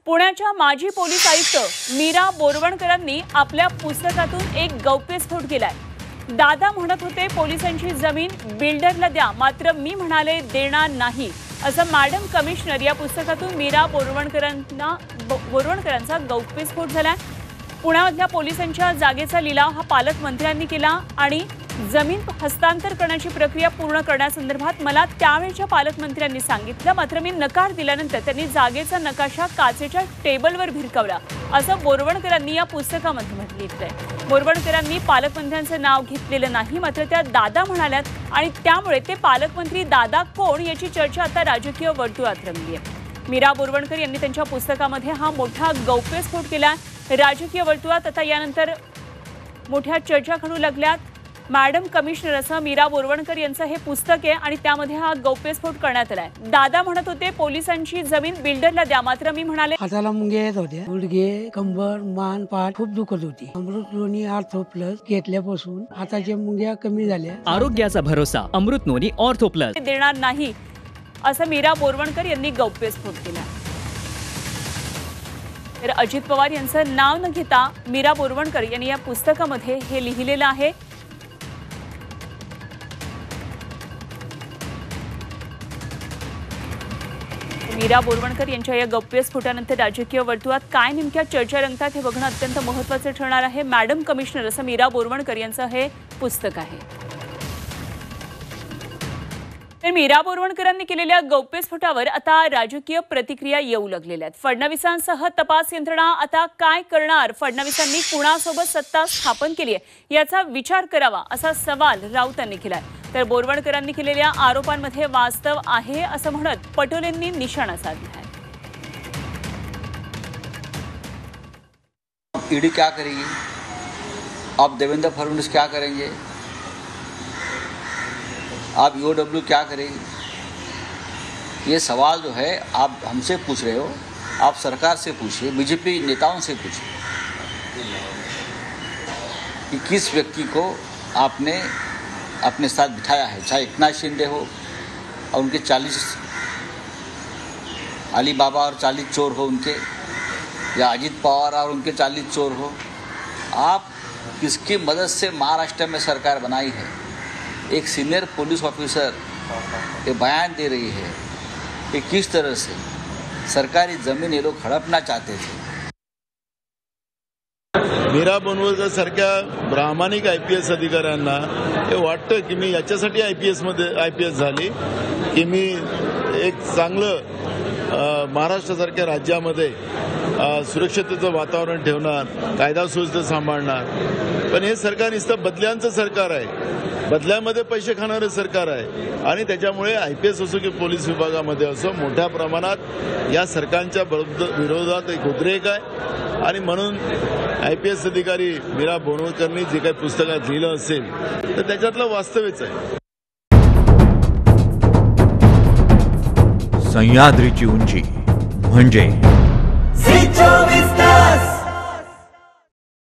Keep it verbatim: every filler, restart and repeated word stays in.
पुण्याच्या माजी पोलीस आयुक्त मीरा बोरवणकरांनी आपल्या पुस्तकातून एक गौप्यस्फोट केलाय। दादा म्हणत होते पोलिसांची जमीन बिल्डरला द्या, मात्र मी म्हणाले देणार नाही, असं मॅडम कमिशनर या पुस्तकातून मीरा बोरवणकरांना बोरवणकरांचा गौप्यस्फोट झालाय। पुण्यामधल्या पोलिसांच्या जागेचा लिलाव हा पालकमंत्र्यांनी केला आणि जमीन हस्तांतर करण्याची प्रक्रिया पूर्ण करण्यासंदर्भात मला त्यावेळच्या पालकमंत्र्यांनी सांगितलं, मात्र मी नकार दिल्यानंतर त्यांनी जागेचा नकाशा काचेच्या टेबलवर भिरकावला, असं बोरवणकरांनी या पुस्तकामध्ये म्हटलंय। बोरवणकरांनी पालकमंत्र्यांचं नाव घेतलेलं नाही, मात्र त्या दादा म्हणाल्यात आणि त्यामुळे ते पालकमंत्री दादा कोण याची चर्चा आता राजकीय वर्तुळात रंगली आहे। मीरा बोरवणकर यांनी त्यांच्या पुस्तकामध्ये हा मोठा गौप्यस्फोट केला। राजकीय वर्तुळात आता यानंतर मोठ्या चर्चा घडू लागल्यात। मॅडम कमिशनर असं मीरा बोरवणकर यांचं हे पुस्तक आहे आणि त्यामध्ये हा गौप्यस्फोट करण्यात आलाय। दादा म्हणत होते पोलिसांची जमीन बिल्डरला द्या, मात्र मी म्हणाले हाताला मुंग्या येत होत्या, गुडघे, कंबर, मान, पाठ खूप दुखत होती। अमृत नोनी ऑर्थो प्लस घेतल्यापासून हाताच्या मुंग्या कमी झाल्या। आरोग्याचा भरोसा अमृत नोनी ऑर्थो प्लस देणार नाही, असं मीरा बोरवणकर यांनी गौप्यस्फोट केला। तर अजित पवार यांचं नाव न घेता मीरा बोरवणकर यांनी या पुस्तकामध्ये हे लिहिलेलं आहे। मीरा बोरवणकर यांच्या या गौप्यस्फोटानंतर राजकीय वर्तुळात काय नेमक्या चर्चा रंगतात हे बघणं अत्यंत महत्त्वाचं ठरणार आहे। मॅडम कमिशनर असं मीरा बोरवणकर यांचं हे पुस्तक आहे। तर मीरा बोरवणकरांनी केलेल्या गौप्यस्फोटावर आता राजकीय प्रतिक्रिया येऊ लागलेल्या आहेत। फडणवीसांसह तपास यंत्रणा आता काय करणार? फडणवीसांनी कुणासोबत सत्ता स्थापन केली आहे याचा विचार करावा, असा सवाल राऊतांनी केलाय। तर बोरवणकरांनी केलेल्या आरोपांमध्ये वास्तव आहे असं म्हणत पटोलेंनी निशाणा साधला आहे। ईडी क्या करेगी? आप देवेंद्र फडणवीस क्या करेंगे? आप ईओडब्ल्यू क्या करेगी? ये सवाल जो है आप हमसे पूछ रहे हो, आप सरकार से पूछिए, बीजेपी नेताओं से पूछिए कि किस व्यक्ति को आपने अपने साथ बिठाया है, चाहे एकनाथ शिंदे हो और उनके चालीस अली बाबा और चालीस चोर हो उनके, या अजित पवार और उनके चालीस चोर हो। आप किसकी मदद से महाराष्ट्र में सरकार बनाई है? एक सीनियर पुलिस ऑफिसर ये बयान दे रही है कि किस तरह से सरकारी ज़मीन ये लोग हड़पना चाहते थे। मीरा बोरवणकर सारख्या प्रामाणिक आय पी एस अधिकाऱ्यांना हे वाटतं की मी याच्यासाठी आय पी एसमध्ये आय पी एस झाली की मी एक चांगलं महाराष्ट्रासारख्या राज्यामध्ये सुरक्षिततेचं वातावरण ठेवणार, कायदा सुव्यवस्था सांभाळणार। पण हे सरकार नुसतं बदल्यांचं सरकार आहे, बदल्यामध्ये पैसे खाणारे सरकार आहे आणि त्याच्यामुळे आय पी एस असो की पोलीस विभागामध्ये असो मोठ्या प्रमाणात या सरकारच्या विरोधात एक उद्रेक आहे। आणि म्हणून आय पी एस अधिकारी मीरा बोरवणकरांनी जे काही पुस्तकात लिहिलं असेल तर त्याच्यातलं वास्तवच आहे। सह्याद्रीची उंची म्हणजे